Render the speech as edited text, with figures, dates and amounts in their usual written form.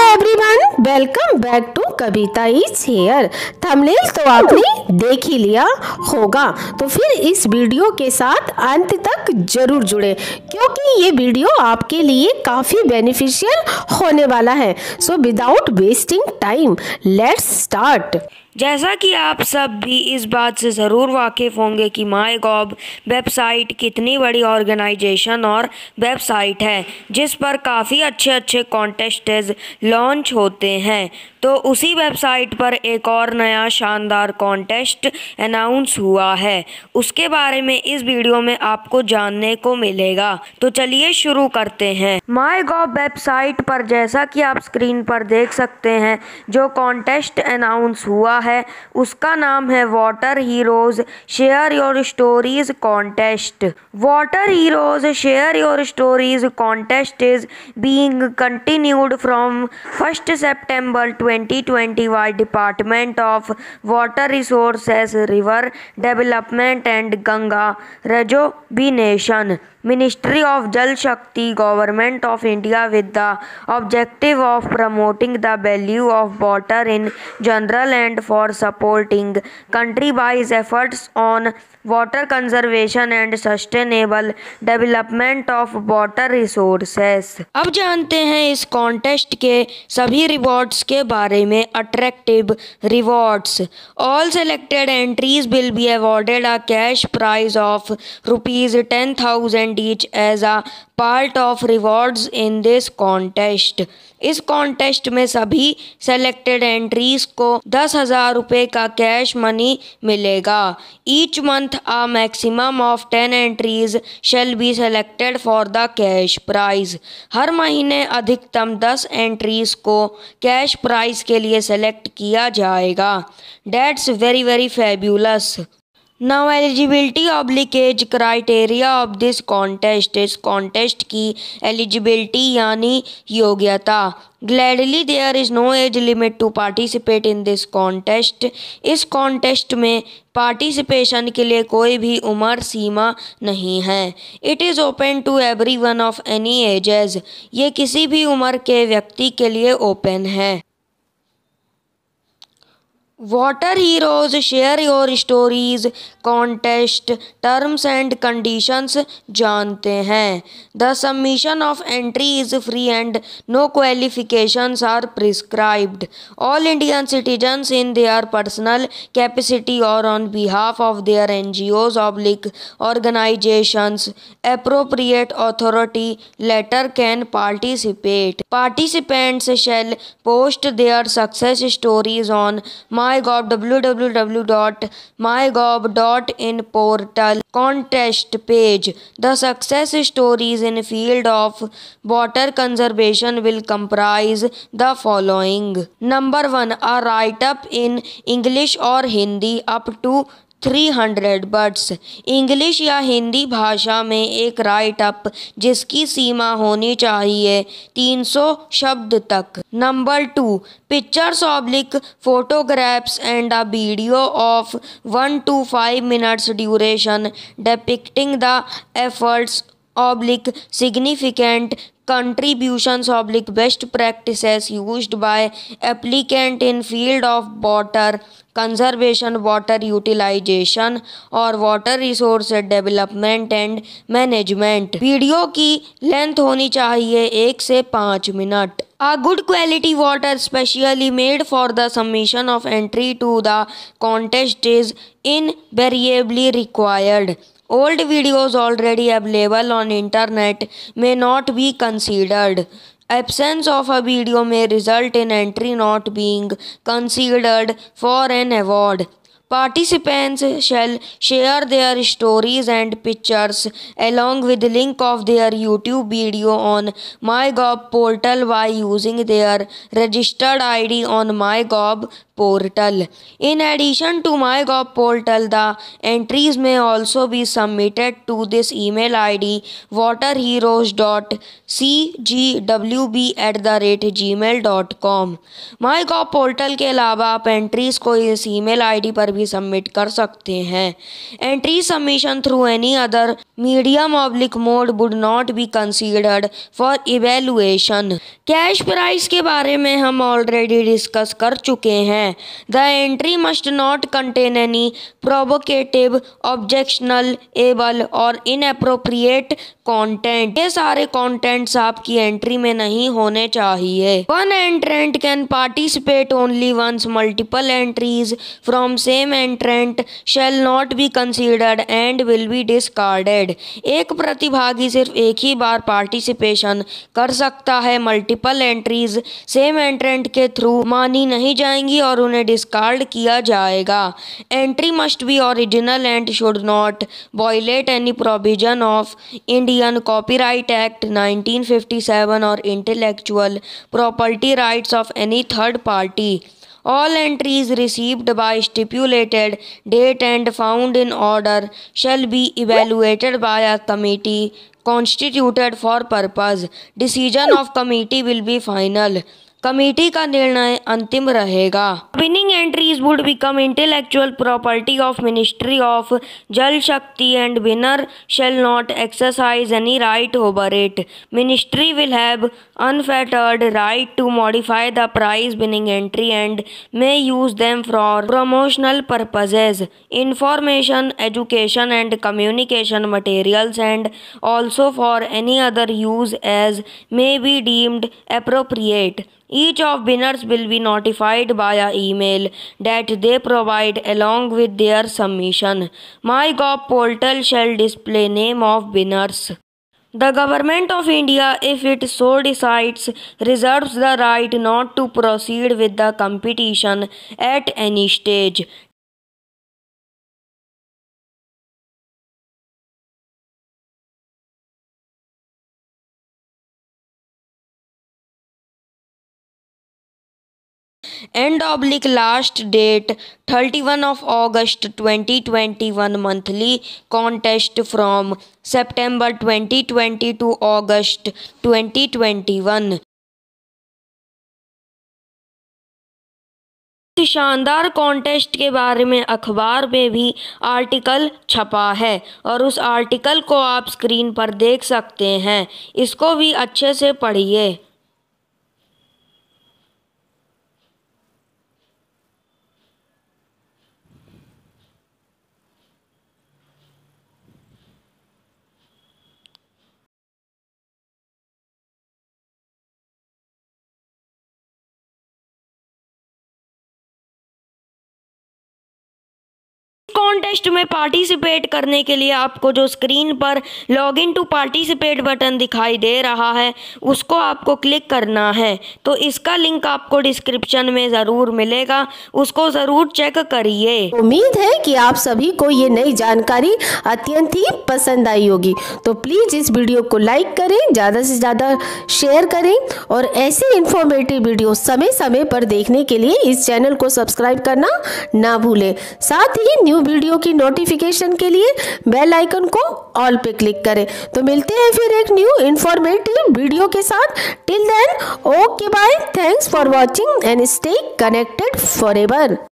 Everyone, welcome back to Kavita is here. Thumbnail तो आपने देख ही लिया होगा, तो फिर इस वीडियो के साथ अंत तक जरूर जुड़े क्योंकि ये वीडियो आपके लिए काफ़ी बेनिफिशियल होने वाला है। So without wasting time let's start. जैसा कि आप सब भी इस बात से ज़रूर वाकिफ़ होंगे कि माईगॉव वेबसाइट कितनी बड़ी ऑर्गेनाइजेशन और वेबसाइट है जिस पर काफ़ी अच्छे कॉन्टेस्ट्स लॉन्च होते हैं। तो उसी वेबसाइट पर एक और नया शानदार कॉन्टेस्ट अनाउंस हुआ है, उसके बारे में इस वीडियो में आपको जानने को मिलेगा। तो चलिए शुरू करते हैं। माईगॉव वेबसाइट पर जैसा कि आप स्क्रीन पर देख सकते हैं, जो कॉन्टेस्ट अनाउंस हुआ है उसका नाम है water heroes share your stories contest. Water heroes share your stories contest is being continued from 1 September 2020 by Department of Water Resources, River Development and Ganga Rejuvenation, Ministry of Jal Shakti, Government of India, with the objective of promoting the value of water in general and for supporting country-wise efforts on water conservation and sustainable development of water resources। अब जानते हैं इस contest के सभी rewards के बारे में। Attractive rewards. All selected entries will be awarded a cash prize of ₹10,000 each as a part of rewards in this contest। इस कॉन्टेस्ट में सभी सेलेक्टेड एंट्रीज को 10,000 रुपये का कैश मनी मिलेगा। Each month a maximum of 10 entries shall be selected for the cash prize। हर महीने अधिकतम 10 एंट्रीज को कैश प्राइज के लिए सेलेक्ट किया जाएगा। That's very fabulous। Now eligibility / criteria of this contest। इस कॉन्टेस्ट की एलिजिबिलिटी यानी योग्यता। Gladly there is no age limit to participate in this contest। इस कॉन्टेस्ट में पार्टिसिपेशन के लिए कोई भी उम्र सीमा नहीं है। It is open to everyone of any ages। ये किसी भी उम्र के व्यक्ति के लिए ओपन है। Water heroes share your stories contest terms and conditions जानते हैं। The submission of entry is free and no qualifications are prescribed. All Indian citizens in their personal capacity और on behalf of their NGOs / organizations appropriate authority letter can participate। Participants shall post their success stories on MyGov www.mygov.in portal contest page। The success stories in field of water conservation will comprise the following। Number 1, a write-up in English or Hindi up to 300 words। English या हिंदी भाषा में एक right up जिसकी सीमा होनी चाहिए 300 शब्द तक। नंबर 2, pictures / photographs and a video of 1 to 5 minutes duration depicting the efforts / significant contributions / best practices used by applicant in field of water conservation, water utilization और water resource development and management। Video की length होनी चाहिए 1 से 5 minute. A good quality water specially made for the submission of entry to the contest is invariably required। Old videos already available on internet may not be considered। Absence of a video may result in entry not being considered for an award। Participants shall share their stories and pictures along with link of their YouTube video on MyGov portal by using their registered ID on MyGov portal. In addition to MyGov portal, the entries may also be submitted to this email ID waterheroes.cgwb@gmail.com. MyGov portal के अलावा आप entries को इस email ID पर भी submit कर सकते हैं. Entry submission through any other medium oblique mode would not be considered for evaluation. Cash prize के बारे में हम ऑलरेडी डिस्कस कर चुके हैं. The entry must not contain any provocative, objectionable और इनएप्रोप्रिएट कंटेंट. ये सारे कंटेंट्स आपकी एंट्री में नहीं होने चाहिए. One entrant can participate only once. Multiple entries from same entrant shall not be considered and will be discarded. एक प्रतिभागी सिर्फ एक ही बार पार्टिसिपेशन कर सकता है. मल्टीपल एंट्रीज सेम एंट्रेंट के थ्रू मानी नहीं जाएंगी और उन्हें डिस्कार्ड किया जाएगा. Entry must be original and should not violate any provision of Indian copyright act 1957 or intellectual property rights of any third party. All entries received by stipulated date and found in order shall be evaluated by a committee constituted for purpose. Decision of committee will be final. Committee का निर्णय अंतिम रहेगा. Winning entries would become intellectual property of ministry of Jal Shakti and winner shall not exercise any right over it. Ministry will have unfettered right to modify the prize winning entry and may use them for promotional purposes, information, education and communication materials and also for any other use as may be deemed appropriate. Each of winners will be notified via email that they provide along with their submission. MyGov portal shall display name of winners. The Government of India, if it so decides, reserves the right not to proceed with the competition at any stage. End/last date 31 of August 2021. Monthly contest from September 2020 to August 2021. शानदार contest के बारे में अखबार में भी article छपा है और उस आर्टिकल को आप स्क्रीन पर देख सकते हैं. इसको भी अच्छे से पढ़िए. कॉन्टेस्ट में पार्टिसिपेट करने के लिए आपको जो स्क्रीन पर लॉगिन टू पार्टिसिपेट बटन दिखाई दे रहा है उसको आपको क्लिक करना है. तो इसका लिंक आपको डिस्क्रिप्शन में ज़रूर मिलेगा, उसको ज़रूर चेक करिए. उम्मीद है कि आप सभी को ये नई जानकारी अत्यंत ही पसंद आई होगी. तो प्लीज़ इस वीडियो को लाइक करें, ज़्यादा से ज़्यादा शेयर करें और ऐसे इन्फॉर्मेटिव वीडियो समय समय पर देखने के लिए इस चैनल को सब्सक्राइब करना ना भूलें. साथ ही न्यू वीडियो की नोटिफिकेशन के लिए बेल आइकन को ऑल पे क्लिक करें. तो मिलते हैं फिर एक न्यू इन्फॉर्मेटिव वीडियो के साथ. Till then, okay bye, thanks for watching and stay connected forever.